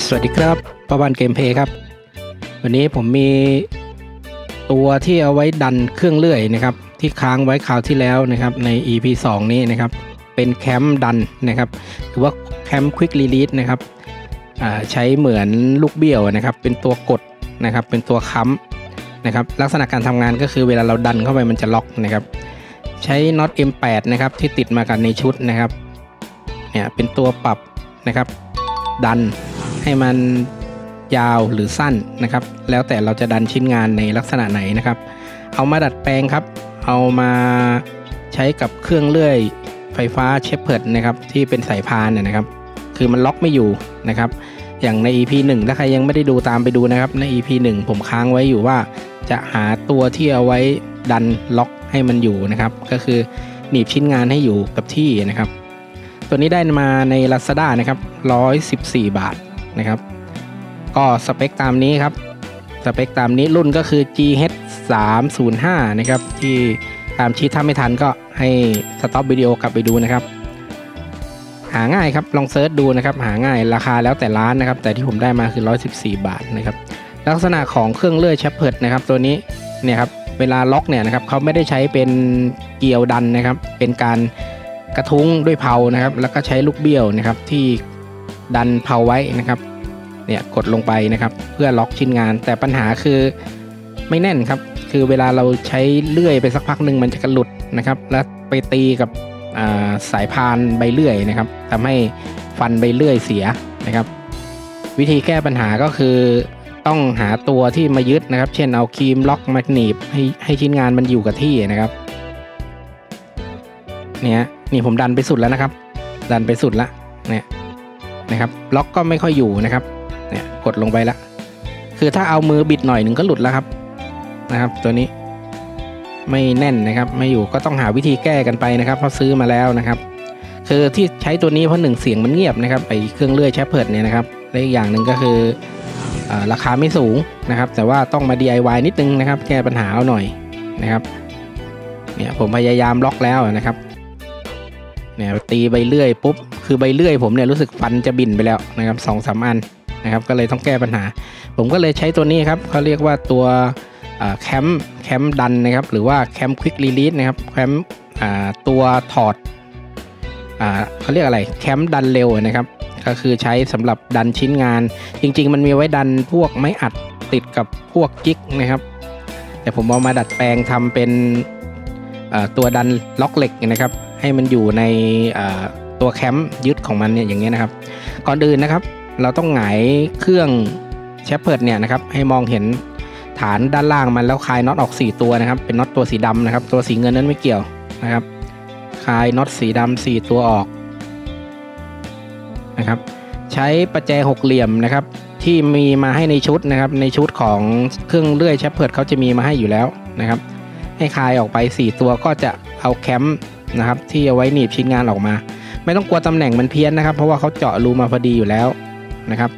สวัสดีครับประวันเกมเพย์ครับวันนี้ผมมีตัวที่เอาไว้ดันเครื่องเลื่อยนะครับที่ค้างไว้คราวที่แล้วนะครับใน EP 2 นี้นะครับเป็นแคมดันนะครับหรือว่าแคมควิกรีลีสนะครับใช้เหมือนลูกเบี้ยวนะครับเป็นตัวกดนะครับเป็นตัวค้ำนะครับลักษณะการทำงานก็คือเวลาเราดันเข้าไปมันจะล็อกนะครับใช้น็อต M8 นะครับที่ติดมากันในชุดนะครับเนี่ยเป็นตัวปรับนะครับดันให้มันยาวหรือสั้นนะครับแล้วแต่เราจะดันชิ้นงานในลักษณะไหนนะครับเอามาดัดแปลงครับเอามาใช้กับเครื่องเลื่อยไฟฟ้าเชฟเพิร์ดนะครับที่เป็นสายพานนะครับคือมันล็อกไม่อยู่นะครับอย่างใน EP 1ถ้าใครยังไม่ได้ดูตามไปดูนะครับใน EP 1ผมค้างไว้อยู่ว่าจะหาตัวที่เอาไว้ดันล็อกให้มันอยู่นะครับก็คือหนีบชิ้นงานให้อยู่กับที่นะครับตัวนี้ได้มาใน Lazada นะครับ114 บาทนะครับก็สเปคตามนี้ครับสเปคตามนี้รุ่นก็คือ GH305 นะครับที่ตามชีทถ้าไม่ทันก็ให้สต็อปวิดีโอกลับไปดูนะครับหาง่ายครับลองเซิร์ชดูนะครับหาง่ายราคาแล้วแต่ร้านนะครับแต่ที่ผมได้มาคือ114 บาทนะครับลักษณะของเครื่องเลื่อยเชฟเพิร์ดนะครับตัวนี้เนี่ยครับเวลาล็อกเนี่ยนะครับเขาไม่ได้ใช้เป็นเกลียวดันนะครับเป็นการกระทุ้งด้วยเพลานะครับแล้วก็ใช้ลูกเบี้ยวนะครับที่ดันเพลาไว้นะครับเนี่ยกดลงไปนะครับเพื่อล็อกชิ้นงานแต่ปัญหาคือไม่แน่นครับคือเวลาเราใช้เลื่อยไปสักพักหนึ่งมันจะกระหลุดนะครับแล้วไปตีกับสายพานใบเลื่อยนะครับทำให้ฟันใบเลื่อยเสียนะครับวิธีแก้ปัญหาก็คือต้องหาตัวที่มายึดนะครับเช่นเอาครีมล็อกมาหนีบให้ชิ้นงานมันอยู่กับที่นะครับเนี่ยนี่ผมดันไปสุดแล้วนะครับดันไปสุดละเนี่ยนะครับล็อกก็ไม่ค่อยอยู่นะครับเนี่ยกดลงไปละคือถ้าเอามือบิดหน่อยหนึ่งก็หลุดแล้วครับนะครับตัวนี้ไม่แน่นนะครับไม่อยู่ก็ต้องหาวิธีแก้กันไปนะครับเพราะซื้อมาแล้วนะครับคือที่ใช้ตัวนี้เพราะ1เสียงมันเงียบนะครับไอเครื่องเลื่อยเชฟเพิร์ดเนี่ยนะครับและอีกอย่างหนึ่งก็คือราคาไม่สูงนะครับแต่ว่าต้องมา DIY นิดนึงนะครับแก้ปัญหาเอาหน่อยนะครับเนี่ยผมพยายามล็อกแล้วนะครับเนี่ยตีใบเลื่อยปุ๊บคือใบเลื่อยผมเนี่ยรู้สึกฟันจะบินไปแล้วนะครับ 2-3 อันนะครับก็เลยต้องแก้ปัญหาผมก็เลยใช้ตัวนี้ครับเขาเรียกว่าตัวแคมดันนะครับหรือว่าแคมควิกรีลีสนะครับแคมตัวถอดเขาเรียกอะไรแคมดันเร็วนะครับก็คือใช้สำหรับดันชิ้นงานจริงๆมันมีไว้ดันพวกไม้อัดติดกับพวกจิ๊กนะครับแต่ผมเอามาดัดแปลงทำเป็นตัวดันล็อกเหล็กนะครับให้มันอยู่ในตัวแคมยึดของมันเนี่ยอย่างเงี้ยนะครับก่อนอื่นนะครับเราต้องหงายเครื่องเชฟเพิร์ดเนี่ยนะครับให้มองเห็นฐานด้านล่างมันแล้วคลายน็อตออก4ตัวนะครับเป็นน็อตตัวสีดำนะครับตัวสีเงินนั้นไม่เกี่ยวนะครับคลายน็อตสีดำ4ตัวออกนะครับใช้ประแจ6เหลี่ยมนะครับที่มีมาให้ในชุดนะครับในชุดของเครื่องเลื่อยเชฟเพิร์ดเขาจะมีมาให้อยู่แล้วนะครับให้คลายออกไป4ตัวก็จะเอาแคมนะครับที่เอาไว้หนีบชิ้นงานออกมาไม่ต้องกลัวตำแหน่งมันเพี้ยนนะครับเพราะว่าเขาเจาะรูมาพอดีอยู่แล้วนะครับ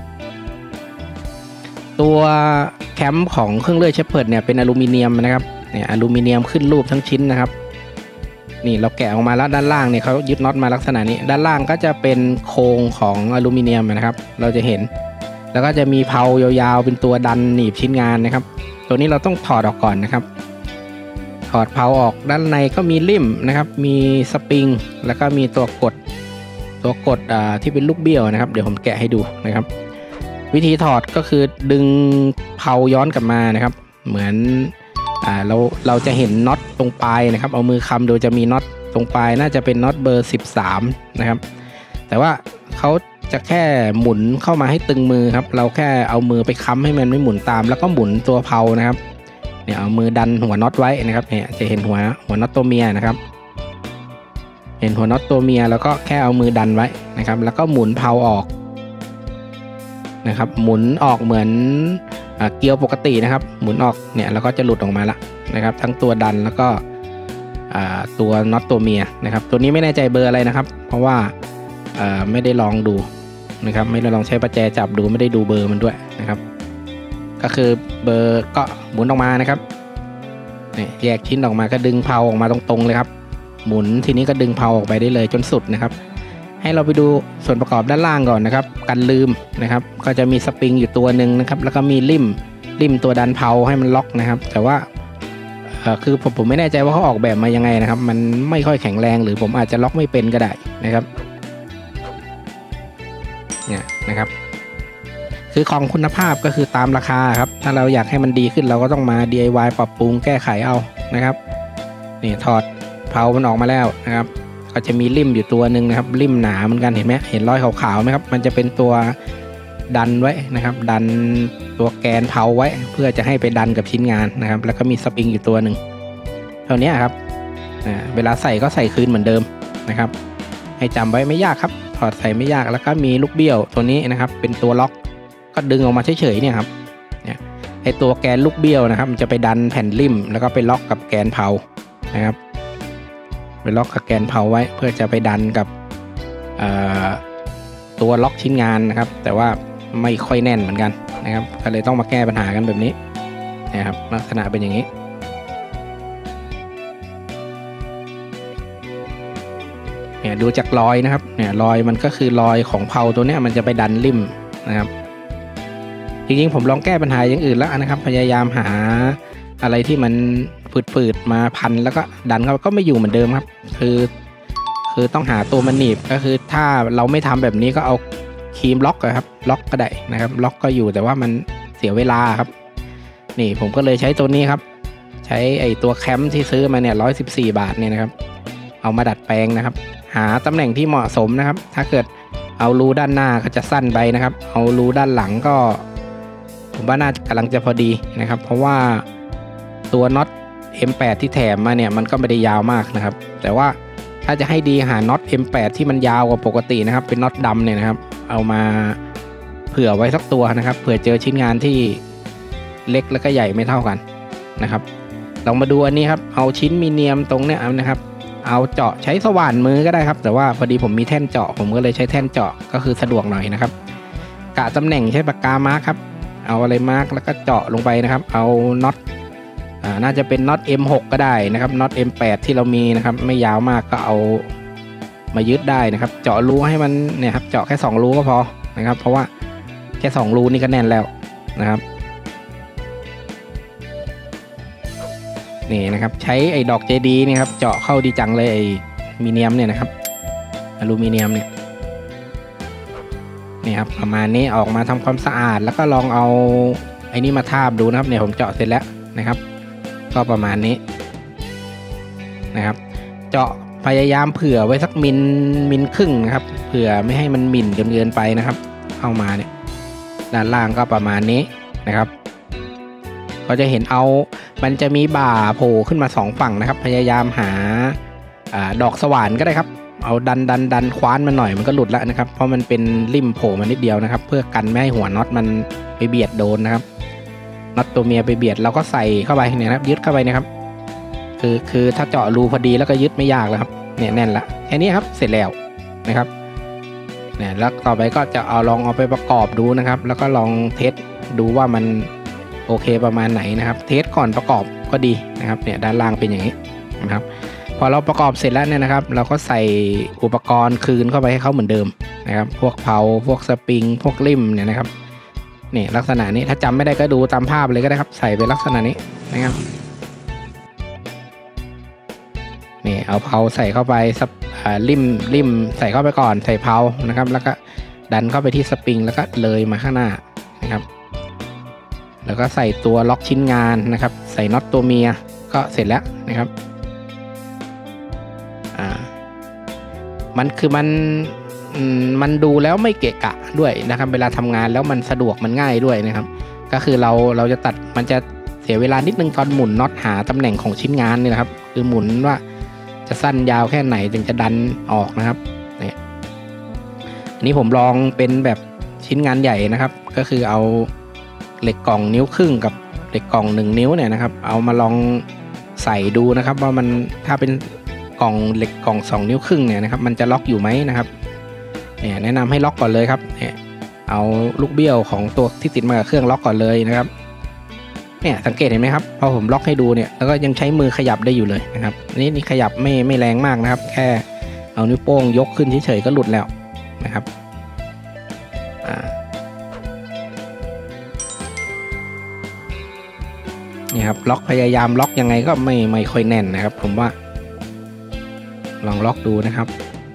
ตัวแคมของเครื่องเลื่อยเชฟเพิร์ดเนี่ยเป็นอลูมิเนียมนะครับเนี่ยอลูมิเนียมขึ้นรูปทั้งชิ้นนะครับนี่เราแกะออกมาแล้วด้านล่างเนี่ยเขายึดน็อตมาลักษณะนี้ด้านล่างก็จะเป็นโครงของอลูมิเนียมนะครับเราจะเห็นแล้วก็จะมีเพลายาวๆเป็นตัวดันหนีบชิ้นงานนะครับตัวนี้เราต้องถอดออกก่อนนะครับถอดเพลาออกด้านในก็มีลิ่มนะครับมีสปริงแล้วก็มีตัวกดที่เป็นลูกเบี้ยวนะครับเดี๋ยวผมแกะให้ดูนะครับวิธีถอดก็คือดึงเพลาย้อนกลับมานะครับเหมือนเราจะเห็นน็อตตรงปลายนะครับเอามือค้ำโดยจะมีน็อตตรงปลายน่าจะเป็นน็อตเบอร์13นะครับแต่ว่าเขาจะแค่หมุนเข้ามาให้ตึงมือครับเราแค่เอามือไปค้ำให้มันไม่หมุนตามแล้วก็หมุนตัวเพลานะครับเนี่ยเอามือดันหัวน็อตไว้นะครับเนี่ยจะเห็นหัวน็อตตัวเมียนะครับเห็นหัวน็อตตัวเมียแล้วก็แค่เอามือดันไว้นะครับแล้วก็หมุนเพลาออกนะครับหมุนออกเหมือนเกลียวปกตินะครับหมุนออกเนี่ยแล้วก็จะหลุดออกมาละนะครับทั้งตัวดันแล้วก็ตัวน็อตตัวเมียนะครับตัวนี้ไม่แน่ใจเบอร์อะไรนะครับเพราะว่าไม่ได้ลองดูนะครับไม่ได้ลองใช้ประแจจับดูไม่ได้ดูเบอร์มันด้วยนะครับก็คือเบอร์ก็หมุนออกมานะครับเนี่ยแยกชิ้นออกมาก็ดึงเพลาออกมาตรงๆเลยครับหมุนทีนี้ก็ดึงเพลาออกไปได้เลยจนสุดนะครับใให้เราไปดูส่วนประกอบด้านล่างก่อนนะครับกันลืมนะครับก็จะมีสปริงอยู่ตัวหนึ่งนะครับแล้วก็มีริมตัวดันเพลาให้มันล็อกนะครับแต่ว่าคือผมไม่แน่ใจว่าเขาออกแบบมายังไงนะครับมันไม่ค่อยแข็งแรงหรือผมอาจจะล็อกไม่เป็นก็ได้นะครับเนี่ยนะครับคือของคุณภาพก็คือตามราคาครับถ้าเราอยากให้มันดีขึ้นเราก็ต้องมา DIY ปรับปรุงแก้ไขเอานะครับนี่ถอดเพลามันออกมาแล้วนะครับก็จะมีริมอยู่ตัวหนึ่งนะครับริมหนาเหมือนกันเห็นไหมเห็นรอยขาวๆไหมครับมันจะเป็นตัวดันไว้นะครับดันตัวแกนเพลาไว้เพื่อจะให้ไปดันกับชิ้นงานนะครับแล้วก็มีสปริงอยู่ตัวหนึ่งเท่านี้ครับเวลาใส่ก็ใส่คืนเหมือนเดิมนะครับให้จำไว้ไม่ยากครับถอดใส่ไม่ยากแล้วก็มีลูกเบี้ยวตัวนี้นะครับเป็นตัวล็อกก็ดึงออกมาเฉยๆเนี่ยครับเนี่ยไอตัวแกนลูกเบี้ยวนะครับมันจะไปดันแผ่นริมแล้วก็ไปล็อกกับแกนเพลานะครับไปล็อกกับแกนเพลาไว้เพื่อจะไปดันกับตัวล็อกชิ้นงานนะครับแต่ว่าไม่ค่อยแน่นเหมือนกันนะครับก็เลยต้องมาแก้ปัญหากันแบบนี้นะครับลักษณะเป็นอย่างนี้เนี่ยดูจากรอยนะครับเนี่ยรอยมันก็คือรอยของเพลาตัวเนี้ยมันจะไปดันริมนะครับจริงๆผมลองแก้ปัญหาอย่างอื่นแล้วนะครับพยายามหาอะไรที่มันฝืดๆมาพันแล้วก็ดันเข้าก็ไม่อยู่เหมือนเดิมครับคือต้องหาตัวมันหนีบก็คือถ้าเราไม่ทำแบบนี้ก็เอาครีมล็อกครับล็อกก็ได้นะครับล็อกก็อยู่แต่ว่ามันเสียเวลาครับนี่ผมก็เลยใช้ตัวนี้ครับใช้ไอตัวแคมที่ซื้อมาเนี่ย114 บาทเนี่ยนะครับเอามาดัดแปลงนะครับหาตำแหน่งที่เหมาะสมนะครับถ้าเกิดเอารูด้านหน้าก็จะสั้นไปนะครับเอารูด้านหลังก็ผมว่าน่ากำลังจะพอดีนะครับเพราะว่าตัวน็อต M8 ที่แถมมาเนี่ยมันก็ไม่ได้ยาวมากนะครับแต่ว่าถ้าจะให้ดีหาน็อต M8 ที่มันยาวกว่าปกตินะครับเป็นน็อตดำเนี่ยนะครับเอามาเผื่อไว้สักตัวนะครับเผื่อเจอชิ้นงานที่เล็กและก็ใหญ่ไม่เท่ากันนะครับลองมาดูอันนี้ครับเอาชิ้นมีเนียมตรงเนี้ยนะครับเอาเจาะใช้สว่านมือก็ได้ครับแต่ว่าพอดีผมมีแท่นเจาะผมก็เลยใช้แท่นเจาะก็คือสะดวกหน่อยนะครับกะตำแหน่งใช้ปากกามาร์คครับเอาอะไรมาร์คแล้วก็เจาะลงไปนะครับเอาน็อตน่าจะเป็นน็อต M6 ก็ได้นะครับน็อต M8 ที่เรามีนะครับไม่ยาวมากก็เอามายึดได้นะครับเจาะรูให้มันเนี่ยครับเจาะแค่2รูก็พอนะครับเพราะว่าแค่2รูนี่ก็แน่นแล้วนะครับนี่นะครับใช้ไอ้ดอกเจดีนี่ครับเจาะเข้าดีจังเลยไอ้มีเนียมเนี่ยนะครับอลูมิเนียมเนี่ยนี่ครับประมาณนี้ออกมาทำความสะอาดแล้วก็ลองเอาไอ้นี่มาทาบดูนะครับเนี่ยผมเจาะเสร็จแล้วนะครับก็ประมาณนี้นะครับเจาะพยายามเผื่อไว้สักมิลครึ่งนะครับเผื่อไม่ให้มันหมิ่นจนเกินไปนะครับเข้ามาเนี่ยด้านล่างก็ประมาณนี้นะครับก็จะเห็นมันจะมีบ่าโผล่ขึ้นมา2ฝั่งนะครับพยายามหาดอกสว่านก็ได้ครับเอาดันคว้านมันหน่อยมันก็หลุดแล้วนะครับเพราะมันเป็นริมโผล่มานิดเดียวนะครับเพื่อกันไม่ให้หัวน็อตมันไปเบียดโดนนะครับน็อตตัวเมียไปเบียดเราก็ใส่เข้าไปเนี่ยครับยึดเข้าไปนะครับคือถ้าเจาะรูพอดีแล้วก็ยึดไม่ยากแล้วครับเนี่ยแน่นละแค่นี้ครับเสร็จแล้วนะครับเนี่ยแล้วต่อไปก็จะลองเอาไปประกอบดูนะครับแล้วก็ลองเทสดูว่ามันโอเคประมาณไหนนะครับเทสก่อนประกอบก็ดีนะครับเนี่ยด้านล่างเป็นอย่างนี้นะครับพอเราประกอบเสร็จแล้วเนี่ยนะครับเราก็ใส่อุปกรณ์คืนเข้าไปให้เขาเหมือนเดิมนะครับพวกเพลาพวกสปริงพวกริมเนี่ยนะครับนี่ลักษณะนี้ถ้าจำไม่ได้ก็ดูตามภาพเลยก็ได้ครับใส่ไปลักษณะนี้นะครับนี่เอาเพลาใส่เข้าไปริมใส่เข้าไปก่อนใส่เพลานะครับแล้วก็ดันเข้าไปที่สปริงแล้วก็เลยมาข้างหน้านะครับแล้วก็ใส่ตัวล็อกชิ้นงานนะครับใส่น็อตตัวเมียก็เสร็จแล้วนะครับมันดูแล้วไม่เกะกะด้วยนะครับเวลาทำงานแล้วมันสะดวกมันง่ายด้วยนะครับก็คือเราจะตัดมันจะเสียเวลานิดนึงตอนหมุนน็อตหาตำแหน่งของชิ้นงานนี่นะครับคือหมุนว่าจะสั้นยาวแค่ไหนถึงจะดันออกนะครับเนี่ยอันนี้ผมลองเป็นแบบชิ้นงานใหญ่นะครับก็คือเอาเหล็กกล่องนิ้วครึ่งกับเหล็กกล่อง1 นิ้วเนี่ยนะครับเอามาลองใส่ดูนะครับว่ามันถ้าเป็นกล่องเหล็กกล่อง2 นิ้วครึ่งเนี่ยนะครับมันจะล็อกอยู่ไหมนะครับเนี่ยแนะนำให้ล็อกก่อนเลยครับเนี่ยเอาลูกเบี้ยวของตัวที่ติดมากับเครื่องล็อกก่อนเลยนะครับเนี่ยสังเกตเห็นไหมครับพอผมล็อกให้ดูเนี่ยแล้วก็ยังใช้มือขยับได้อยู่เลยนะครับนี่ขยับไม่แรงมากนะครับแค่เอานิ้วโป้งยกขึ้นเฉยๆก็หลุดแล้วนะครับนี่ครับล็อกพยายามล็อกยังไงก็ไม่ค่อยแน่นนะครับผมว่าลองล็อกดูนะครับ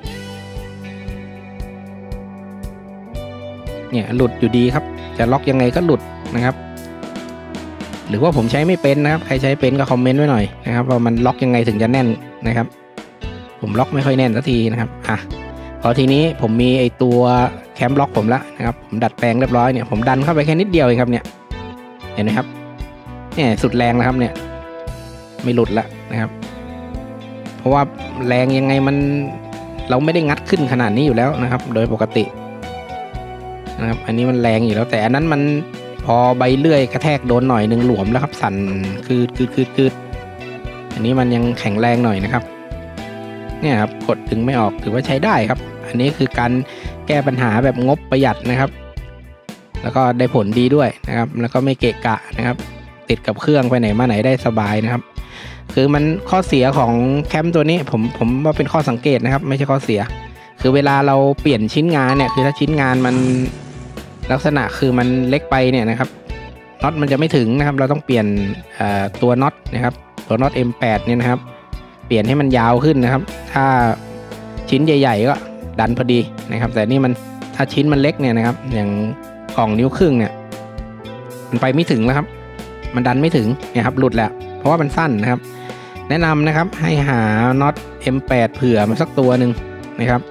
เนี่ยหลุดอยู่ดีครับจะล็อกยังไงก็หลุดนะครับหรือว่าผมใช้ไม่เป็นนะครับใครใช้เป็นก็คอมเมนต์ไว้หน่อยนะครับว่ามันล็อกยังไงถึงจะแน่นนะครับผมล็อกไม่ค่อยแน่นสักทีนะครับพอทีนี้ผมมีไอตัวแคมล็อกผมละนะครับผมดัดแปลงเรียบร้อยเนี่ยผมดันเข้าไปแค่นิดเดียวเองครับเนี่ยเห็นไหมครับเนี่ยสุดแรงแล้วครับเนี่ยไม่หลุดละนะครับเพราะว่าแรงยังไงเราไม่ได้งัดขึ้นขนาดนี้อยู่แล้วนะครับโดยปกตินะครับอันนี้มันแรงอยู่แล้วแต่อันนั้นมันพอใบเลื่อยกระแทกโดนหน่อยนึงหลวมแล้วครับสั่นคืดอันนี้มันยังแข็งแรงหน่อยนะครับเนี่ยครับกดดึงไม่ออกถือว่าใช้ได้ครับอันนี้คือการแก้ปัญหาแบบงบประหยัดนะครับแล้วก็ได้ผลดีด้วยนะครับแล้วก็ไม่เกะกะนะครับติดกับเครื่องไปไหนมาไหนได้สบายนะครับคือมันข้อเสียของแคมตัวนี้ผมว่าเป็นข้อสังเกตนะครับไม่ใช่ข้อเสียคือเวลาเราเปลี่ยนชิ้นงานเนี่ยคือถ้าชิ้นงานมันลักษณะคือมันเล็กไปเนี่ยนะครับน็อตมันจะไม่ถึงนะครับเราต้องเปลี่ยนตัวน็อตนะครับตัวน็อต M8 เนี่ยนะครับเปลี่ยนให้มันยาวขึ้นนะครับถ้าชิ้นใหญ่ๆก็ดันพอดีนะครับแต่นี่มันถ้าชิ้นมันเล็กเนี่ยนะครับอย่างกล่องนิ้วครึ่งเนี่ยมันไปไม่ถึงแล้วครับมันดันไม่ถึงเนี่ยครับหลุดแล้วเพราะว่ามันสั้นนะครับแนะนำนะครับให้หาน็อต M8 เผื่อมาสักตัวหนึ่งนะครับ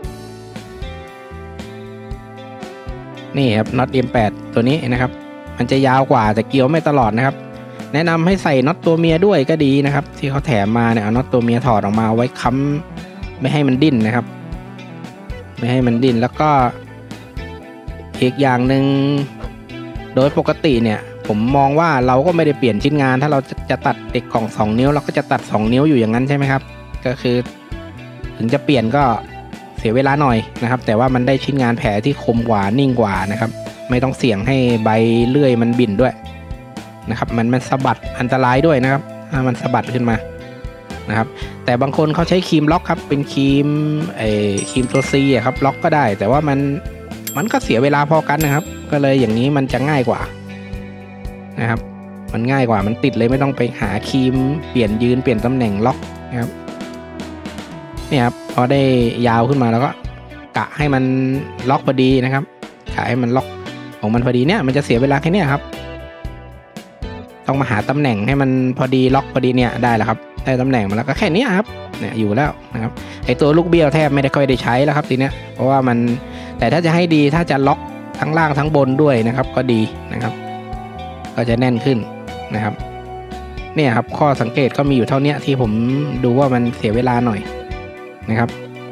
นี่ครับน็อต M8 ตัวนี้นะครับมันจะยาวกว่าแต่เกี่ยวไม่ตลอดนะครับแนะนำให้ใส่น็อตตัวเมียด้วยก็ดีนะครับที่เขาแถมมาเนี่ยเอาน็อตตัวเมียถอดออกมาไว้ค้ำไม่ให้มันดิ้นนะครับไม่ให้มันดิ้นแล้วก็อีกอย่างหนึ่งโดยปกติเนี่ยผมมองว่าเราก็ไม่ได้เปลี่ยนชิ้นงานถ้าเราจะตัดเด็กกล่อง2 นิ้วเราก็จะตัด2 นิ้วอยู่อย่างนั้นใช่ไหมครับก็คือถึงจะเปลี่ยนก็เสียเวลาหน่อยนะครับแต่ว่ามันได้ชิ้นงานแผลที่คมกว่านิ่งกว่านะครับไม่ต้องเสี่ยงให้ใบเลื่อยมันบิ่นด้วยนะครับมันสะบัดอันตรายด้วยนะครับถ้ามันสะบัดขึ้นมานะครับแต่บางคนเขาใช้ครีมล็อกครับเป็นครีมครีมตัว C ครับล็อกก็ได้แต่ว่ามันก็เสียเวลาพอกันนะครับก็เลยอย่างนี้มันจะง่ายกว่านะครับมันง่ายกว่ามันติดเลยไม่ต้องไปหาครีมเปลี่ยนยืนเปลี่ยนตำแหน่งล็อกนะครับเนี่ยครับพอได้ยาวขึ้นมาแล้วก็กะให้มันล็อกพอดีนะครับกะให้มันล็อกของมันพอดีเนี่ยมันจะเสียเวลาแค่นี้ครับต้องมาหาตำแหน่งให้มันพอดีล็อกพอดีเนี่ยได้แล้วครับได้ตำแหน่งมาแล้วก็แค่นี้ครับเนี่ยอยู่แล้วนะครับไอตัวลูกเบี้ยวแทบไม่ได้ค่อยได้ใช้แล้วครับทีเนี้ยเพราะว่ามันแต่ถ้าจะให้ดีถ้าจะล็อกทั้งล่างทั้งบนด้วยนะครับก็ดีนะครับก็จะแน่นขึ้นนะครับเนี่ยครับข้อสังเกตก็มีอยู่เท่านี้ที่ผมดูว่ามันเสียเวลาหน่อยนะครับ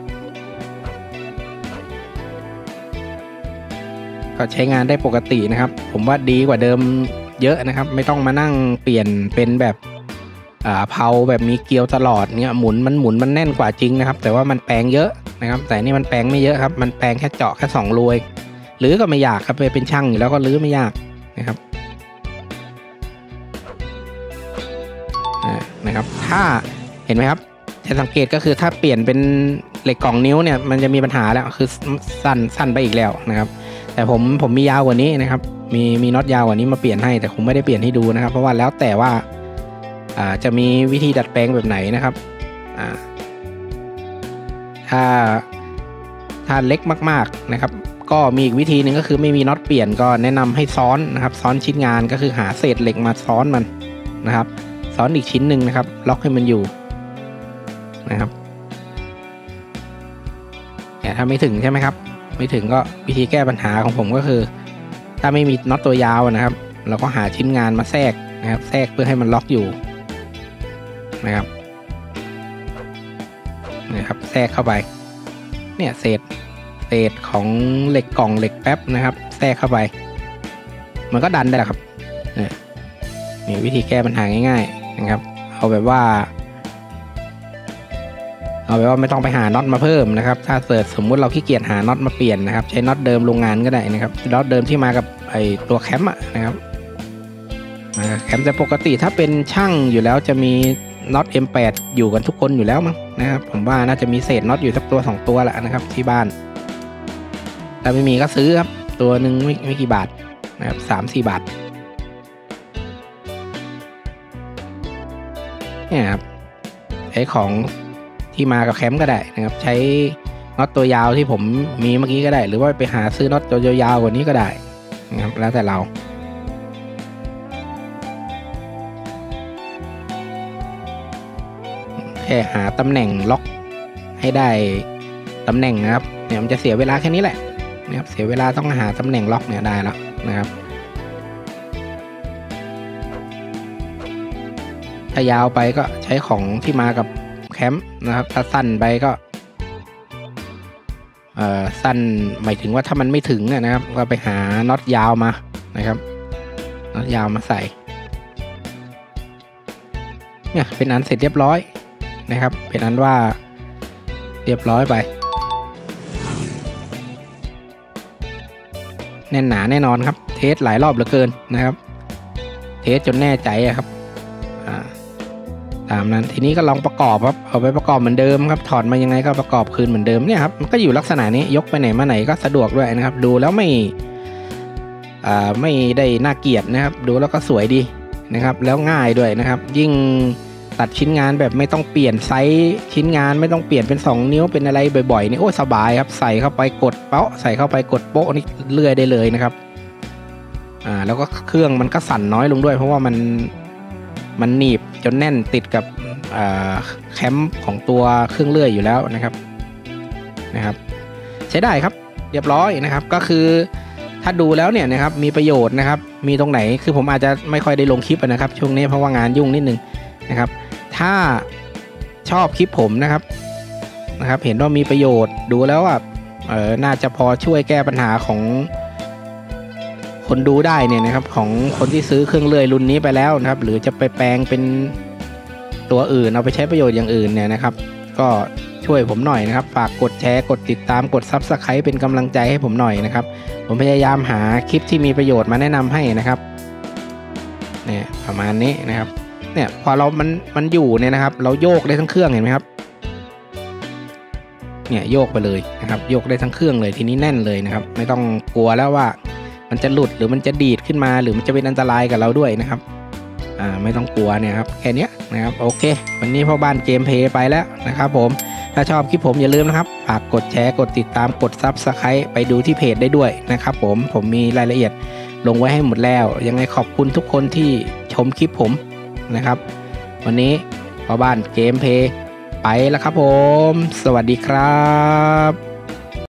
ก็ใช้งานได้ปกตินะครับผมว่าดีกว่าเดิมเยอะนะครับไม่ต้องมานั่งเปลี่ยนเป็นแบบเพาแบบมีเกลียวตลอดเนี่ยหมุนมันแน่นกว่าจริงนะครับแต่ว่ามันแปลงเยอะนะครับแต่นี่มันแปลงไม่เยอะครับมันแปลงแค่เจาะแค่2 รูหรือก็ไม่ยากครับไปเป็นช่างอยู่แล้วก็รื้อไม่ยากนะครับนะครับถ้าเห็นไหมครับจะสังเกตก็คือถ้าเปลี่ยนเป็นเหล็กกล่องนิ้วเนี่ยมันจะมีปัญหาแล้วคือสั้นไปอีกแล้วนะครับแต่ผมมียาวกว่านี้นะครับมีน็อตยาวกว่านี้มาเปลี่ยนให้แต่ผมไม่ได้เปลี่ยนให้ดูนะครับเพราะว่าแล้วแต่ว่าจะมีวิธีดัดแปลงแบบไหนนะครับถ้าเล็กมากๆนะครับก็มีอีกวิธีหนึ่งก็คือไม่มีน็อตเปลี่ยนก็แนะนำให้ซ้อนนะครับซ้อนชิ้นงานก็คือหาเศษเหล็กมาซ้อนมันนะครับซ้อนอีกชิ้นหนึ่งนะครับล็อกให้มันอยู่นะครับแต่ถ้าไม่ถึงใช่ไหมครับไม่ถึงก็วิธีแก้ปัญหาของผมก็คือถ้าไม่มีน็อตตัวยาวนะครับเราก็หาชิ้นงานมาแทรกนะครับแทรกเพื่อให้มันล็อกอยู่นะครับแทรกเข้าไปเนี่ยเศษของเหล็กกล่องเหล็กแป๊บนะครับแทรกเข้าไปมันก็ดันได้แหละครับนี่วิธีแก้ปัญหาง่ายๆนะครับเอาแบบว่าไม่ต้องไปหาน็อตมาเพิ่มนะครับถ้าเกิดสมมุติเราขี้เกียจหาน็อตมาเปลี่ยนนะครับใช้น็อตเดิมโรงงานก็ได้นะครับน็อตเดิมที่มากับไอตัวแคมนะครับแคมแต่ปกติถ้าเป็นช่างอยู่แล้วจะมีน็อต M8 อยู่กันทุกคนอยู่แล้วมั้งนะครับผมว่าน่าจะมีเศษน็อตอยู่สักตัว2 ตัวแหละนะครับที่บ้านถ้าไม่มีก็ซื้อครับตัวหนึ่งไม่กี่บาทนะครับ3-4 บาทเนี่ยครับใช้ของที่มากับแคมป์ก็ได้นะครับใช้น็อตตัวยาวที่ผมมีเมื่อกี้ก็ได้หรือว่าไปหาซื้อน็อตตัวยาวกว่านี้ก็ได้นะครับแล้วแต่เราแค่หาตำแหน่งล็อกให้ได้ตำแหน่งนะครับเนี่ยมันจะเสียเวลาแค่นี้แหละนะครับเสียเวลาต้องหาตำแหน่งล็อกเนี่ยได้แล้วนะครับถ้ายาวไปก็ใช้ของที่มากับแคมป์นะครับถ้าสั้นไปก็สั้นหมายถึงว่าถ้ามันไม่ถึงนะครับก็ไปหาน็อตยาวมานะครับน็อตยาวมาใส่เนี่ยเป็นอันเสร็จเรียบร้อยนะครับเป็นอันว่าเรียบร้อยไปแน่นหนาแน่นอนครับเทสหลายรอบเหลือเกินนะครับเทสจนแน่ใจครับตามนั้นทีนี้ก็ลองประกอบครับเอาไปประกอบเหมือนเดิมครับถอดมายังไงก็ประกอบคืนเหมือนเดิมเนี่ยครับมันก็อยู่ลักษณะนี้ยกไปไหนมาไหนก็สะดวกด้วยนะครับดูแล้วไม่ได้น่าเกลียดนะครับดูแล้วก็สวยดีนะครับแล้วง่ายด้วยนะครับยิ่งตัดชิ้นงานแบบไม่ต้องเปลี่ยนไซส์ชิ้นงานไม่ต้องเปลี่ยนเป็น2 นิ้วเป็นอะไรบ่อยๆนี่โอ้สบายครับใส่เข้าไปกดเป๊ะใส่เข้าไปกดโป๊ะนี่เลื่อยได้เลยนะครับแล้วก็เครื่องมันก็สั่นน้อยลงด้วยเพราะว่ามันหนีบจนแน่นติดกับแคมของตัวเครื่องเลื่อยอยู่แล้วนะครับใช้ได้ครับเรียบร้อยนะครับก็คือถ้าดูแล้วเนี่ยนะครับมีประโยชน์นะครับมีตรงไหนคือผมอาจจะไม่ค่อยได้ลงคลิปนะครับช่วงนี้เพราะว่างานยุ่งนิดนึงนะครับถ้าชอบคลิปผมนะครับเห็นว่ามีประโยชน์ดูแล้วว่าน่าจะพอช่วยแก้ปัญหาของคนดูได้เนี่ยนะครับของคนที่ซื้อเครื่องเลื่อยรุ่นนี้ไปแล้วนะครับหรือจะไปแปลงเป็นตัวอื่นเอาไปใช้ประโยชน์อย่างอื่นเนี่ยนะครับก็ช่วยผมหน่อยนะครับฝากกดแชร์กดติดตามกด Subscribe เป็นกำลังใจให้ผมหน่อยนะครับผมพยายามหาคลิปที่มีประโยชน์มาแนะนำให้นะครับเนี่ยประมาณนี้นะครับเนี่ยพอมันอยู่เนี่ยนะครับเราโยกได้ทั้งเครื่องเห็นไหมครับเนี่ยโยกไปเลยนะครับโยกได้ทั้งเครื่องเลยทีนี้แน่นเลยนะครับไม่ต้องกลัวแล้วว่ามันจะหลุดหรือมันจะดีดขึ้นมาหรือมันจะเป็นอันตรายกับเราด้วยนะครับไม่ต้องกลัวเนี่ยครับแค่นี้นะครับโอเควันนี้พ่อบ้านเกมเพย์ไปแล้วนะครับผมถ้าชอบคลิปผมอย่าลืมนะครับฝากกดแชร์กดติดตามกด Subscribe ไปดูที่เพจได้ด้วยนะครับผมมีรายละเอียดลงไว้ให้หมดแล้วยังไงขอบคุณทุกคนที่ชมคลิปผมนะครับวันนี้พ่อบ้านเกมเพย์ไปแล้วครับผมสวัสดีครับ